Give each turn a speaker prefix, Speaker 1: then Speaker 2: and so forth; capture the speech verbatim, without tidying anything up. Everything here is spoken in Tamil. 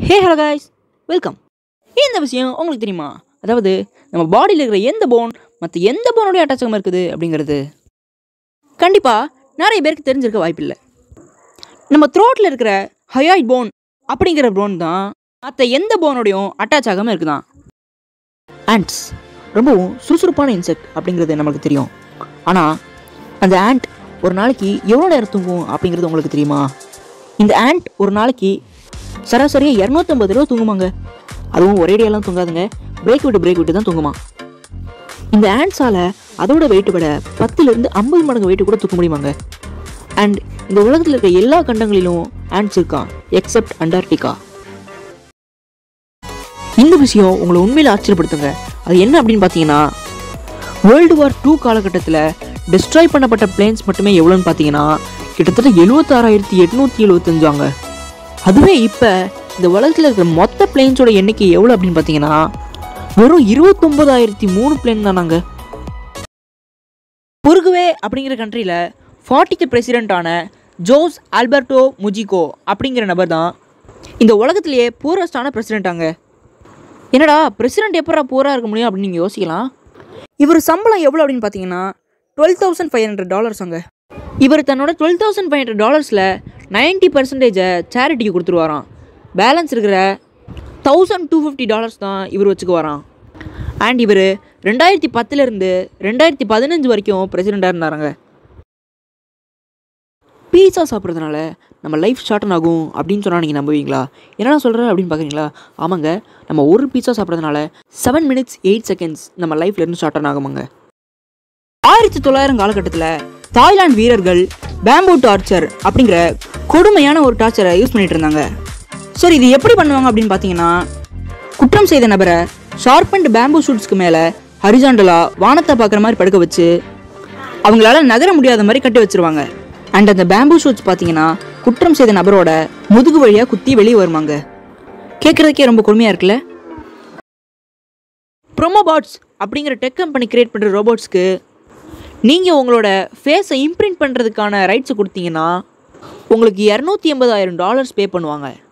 Speaker 1: Hey hello guys, welcome. இந்த விஷயம் உங்களுக்கு தெரியுமா? அதாவது நம்ம பாடியில் இருக்கிற எந்த போன் மற்ற எந்த போனோடைய அட்டாச்சகம் இருக்குது அப்படிங்கிறது கண்டிப்பாக நிறைய பேருக்கு தெரிஞ்சிருக்க வாய்ப்பில்லை. நம்ம த்ரோட்டில் இருக்கிற ஹயாய்ட் போன் அப்படிங்கிற போன் தான் மற்ற எந்த போனோடையும் அட்டாச் ஆகாமல் இருக்குதான். ஆண்ட்ஸ் ரொம்பவும் சுறுசுறுப்பான இன்செக்ட் அப்படிங்கிறது நம்மளுக்கு தெரியும். ஆனால் அந்த ஆண்ட் ஒரு நாளைக்கு எவ்வளோ நேரம் தூங்கும் அப்படிங்கிறது உங்களுக்கு தெரியுமா? இந்த ஆண்ட் ஒரு நாளைக்கு சராசரியாக இரநூத்தம்பது ரூபா தூங்குமாங்க. அதுவும் ஒரேடியெல்லாம் தூங்காதுங்க, பிரேக் விட்டு பிரேக் விட்டு தான் தூங்குமா. இந்த ஆண்ட்ஸால் அதோட வெயிட்டு விட பத்துலேருந்து ஐம்பது மடங்கு வெயிட்டு கூட தூக்க முடியுமாங்க. அண்ட் இந்த உலகத்தில் இருக்க எல்லா கண்டங்களிலும் ஆண்ட்ஸ் இருக்கான் எக்ஸப்ட் அண்டார்டிகா. இந்த விஷயம் உங்களை உண்மையில் ஆச்சரியப்படுத்துங்க. அது என்ன அப்படின்னு பார்த்தீங்கன்னா, வேர்ல்டு வார் டூ காலகட்டத்தில் டிஸ்ட்ராய் பண்ணப்பட்ட பிளேன்ஸ் மட்டுமே எவ்வளோன்னு பார்த்தீங்கன்னா கிட்டத்தட்ட எழுபத்தாறாயிரத்தி எட்நூற்றி எழுபத்தஞ்சாங்க. அதுவே இப்போ இந்த உலகத்தில் இருக்கிற மொத்த பிளேன்ஸோட எண்ணிக்கை எவ்வளோ அப்படின்னு பார்த்தீங்கன்னா வெறும் இருபத்தொம்பதாயிரத்தி மூணு பிளேன் தானாங்க. உருகுவே அப்படிங்கிற கண்ட்ரியில் ஃபார்ட்டிக்கு பிரசிடென்ட்டான ஜோஸ் ஆல்பர்டோ முஜிகோ அப்படிங்கிற நபர் தான் இந்த உலகத்திலேயே பூரஸ்டான பிரசிடென்ட்டாங்க. என்னடா பிரசிடென்ட் எப்படா பூராக இருக்க முடியும் அப்படின்னு நீங்கள் யோசிக்கலாம். இவர் சம்பளம் எவ்வளோ அப்படின்னு பார்த்தீங்கன்னா twelve thousand five hundred dollars அங்கே. இவர் தன்னோட டுவெல் தௌசண்ட் ஃபைவ் ஹண்ட்ரட் டாலர்ஸில் நைன்ட்டி பர்சன்டேஜை சேரிட்டிக்கு கொடுத்துருவாராம். பேலன்ஸ் இருக்கிற தௌசண்ட் டூ ஃபிஃப்டி டாலர்ஸ் தான் இவர் வச்சுக்குவாராம். அண்ட் இவர் ரெண்டாயிரத்தி பத்துலேருந்து ரெண்டாயிரத்தி பதினஞ்சு வரைக்கும் பிரசிடெண்ட்டாக இருந்தாருங்க. பீஸா சாப்பிட்றதுனால நம்ம லைஃப் ஷார்டன் ஆகும் அப்படின்னு சொன்னால் நீங்கள் நம்புவீங்களா? என்னடா சொல்கிறேன் அப்படின்னு பார்க்குறீங்களா? ஆமாங்க, நம்ம ஒரு பீஸா சாப்பிட்றதுனால செவன் மினிட்ஸ் எயிட் செகண்ட்ஸ் நம்ம லைஃப்லேருந்து ஷார்டன் ஆகுமாங்க. ஆயிரத்தி தொள்ளாயிரம் காலகட்டத்தில் தாய்லாந்து வீரர்கள் பேம்பூ டார்ச்சர் அப்படிங்கிற கொடுமையான ஒரு டார்ச்சரை யூஸ் பண்ணிட்டு இருந்தாங்க. சரி, இது எப்படி பண்ணுவாங்க அப்படின்னு பார்த்தீங்கன்னா, குற்றம் செய்த நபரை ஷார்பண்ட் பேம்பூ ஷூட்ஸ்க்கு மேலே ஹரிசாண்டலாக வானத்தை பார்க்குற மாதிரி படுக்க வச்சு அவங்களால நகர முடியாத மாதிரி கட்டி வச்சுருவாங்க. அண்ட் அந்த பேம்பூ ஷூட்ஸ் பார்த்தீங்கன்னா குற்றம் செய்த நபரோட முதுகு வழியாக குத்தி வெளியே வருவாங்க. கேட்குறதுக்கே ரொம்ப கொடுமையாக இருக்குல்ல. ப்ரோமோபாட்ஸ் அப்படிங்கிற டெக் கம்பெனி கிரியேட் பண்ணுற ரோபோட்ஸ்க்கு நீங்கள் உங்களோட ஃபேஸை இம்ப்ரிண்ட் பண்ணுறதுக்கான ரைட்ஸை கொடுத்தீங்கன்னா உங்களுக்கு இரநூத்தி எண்பதாயிரம் டாலர்ஸ் பே பண்ணுவாங்க.